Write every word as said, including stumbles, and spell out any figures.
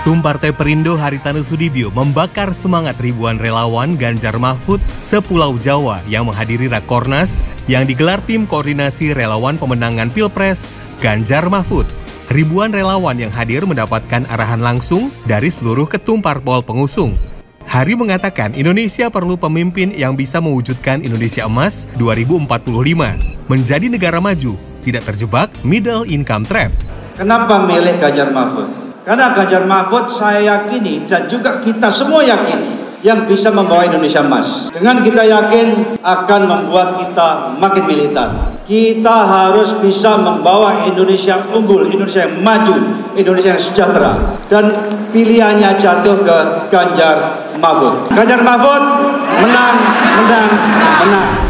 Ketum Partai Perindo Haritanu Sudibyo membakar semangat ribuan relawan Ganjar Mahfud sepulau Jawa yang menghadiri Rakornas yang digelar tim koordinasi relawan pemenangan Pilpres Ganjar Mahfud. Ribuan relawan yang hadir mendapatkan arahan langsung dari seluruh ketum parpol pengusung. Hari mengatakan Indonesia perlu pemimpin yang bisa mewujudkan Indonesia Emas dua ribu empat puluh lima, menjadi negara maju, tidak terjebak middle income trap. Kenapa milih Ganjar Mahfud? Karena Ganjar Mahfud saya yakini dan juga kita semua yakini yang bisa membawa Indonesia emas. Dengan kita yakin akan membuat kita makin militan. Kita harus bisa membawa Indonesia unggul, Indonesia yang maju, Indonesia yang sejahtera. Dan pilihannya jatuh ke Ganjar Mahfud. Ganjar Mahfud menang, menang, menang.